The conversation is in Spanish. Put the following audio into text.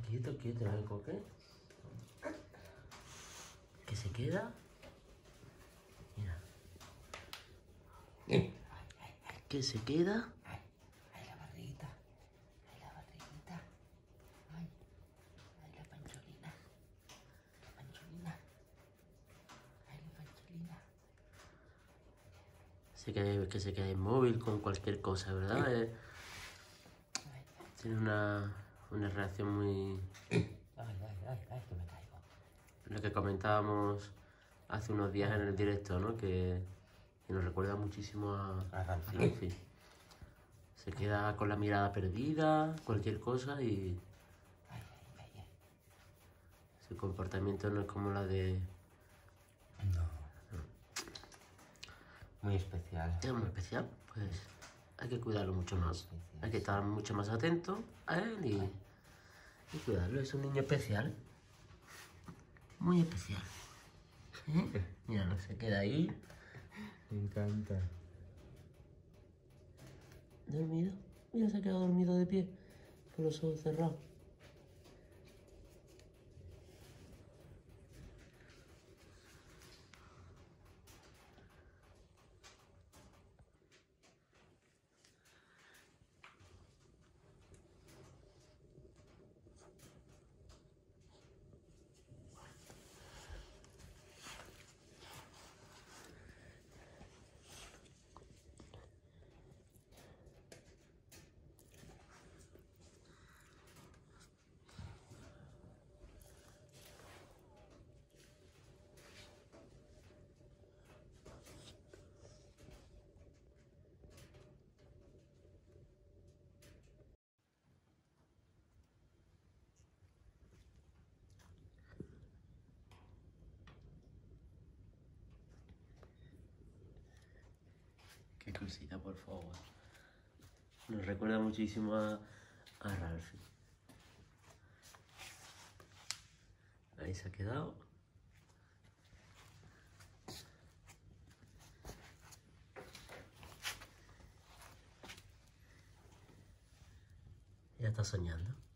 Quieto, quieto, ¿el coque? Que se queda. Mira. Que se queda. Ay, la barriguita. Ay, la barriguita. Ay, la pancholina. La pancholina. Ay, la pancholina. Que se queda inmóvil con cualquier cosa, ¿verdad? Tiene una reacción muy... Ay, que me caigo. Lo que comentábamos hace unos días en el directo, ¿no? Que nos recuerda muchísimo a Ralphie. Se queda con la mirada perdida, cualquier cosa y... Su comportamiento no es como la de... No. Muy especial. Es muy especial, pues hay que cuidarlo mucho más. Hay que estar mucho más atento a él y cuidarlo. Es un niño especial. Muy especial. Míralo, se queda ahí. Me encanta. Dormido. Mira, se ha quedado dormido de pie, con los ojos cerrados. Qué cosita, por favor. Nos recuerda muchísimo a Ralphie. Ahí se ha quedado. Ya está soñando.